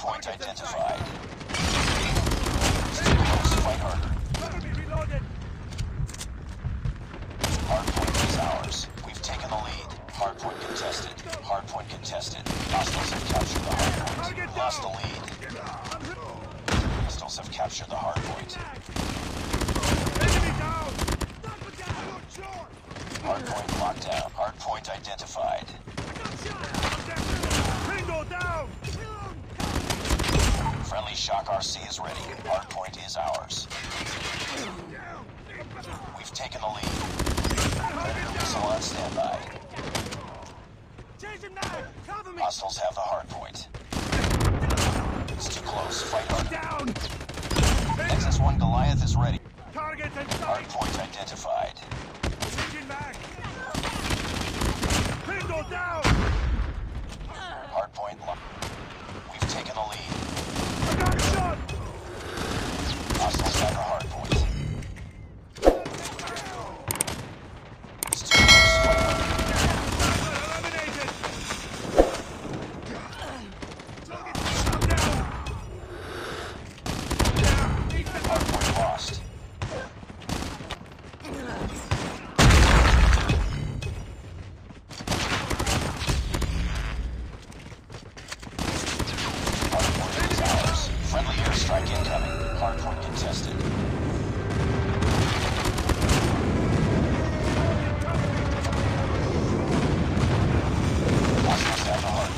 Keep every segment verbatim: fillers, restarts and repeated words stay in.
Hardpoint identified. Stay close, fight harder. Hardpoint is ours. We've taken the lead. Hardpoint contested. Hardpoint contested. Hostiles have captured the hardpoint. Lost the lead. Hostiles have captured the hardpoint. Hardpoint locked down. Hardpoint identified. Friendly Shock R C is ready. Hardpoint is ours. We've taken the lead. Predator missile on standby. Hostiles have the hardpoint. It's too close. Fight hard. Nexus one Goliath is ready. Hardpoint identified. Hardpoint locked. We've taken the lead. Hostiles have the hardpoint. It's too close. Fight hard. Hardpoint lost. Hardpoint is ours. Friendly airstrike incoming. Hardpoint contested. Hostiles have the hardpoint.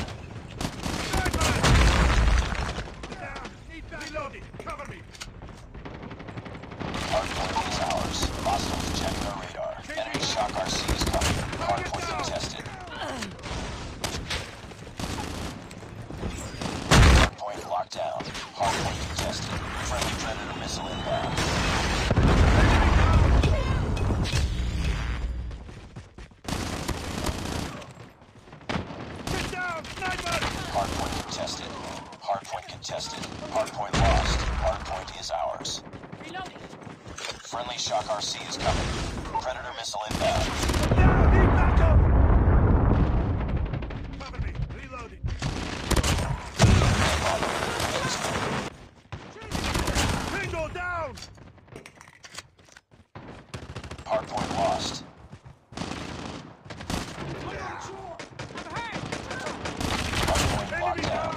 Hardpoint is ours. Hostiles checking our radar. Enemy Shock R C is coming. Hardpoint contested. Hardpoint locked down. Hardpoint contested. Friendly Predator missile inbound. Hardpoint contested. Hardpoint contested. Hardpoint lost. Hardpoint is ours. Friendly Shock R C is coming. Predator missile inbound. Hardpoint lost. Hardpoint locked down.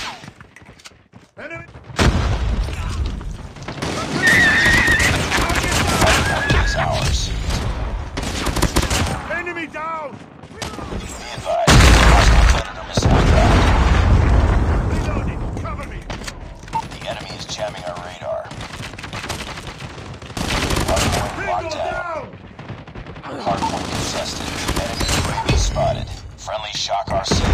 Hardpoint is ours. Enemy down! Be advised. Hostile Predator missile inbound. Reloading! Cover me! The enemy is jamming our radar. Hardpoint locked down. Hardpoint contested. Enemy U A V spotted. Friendly Shock R C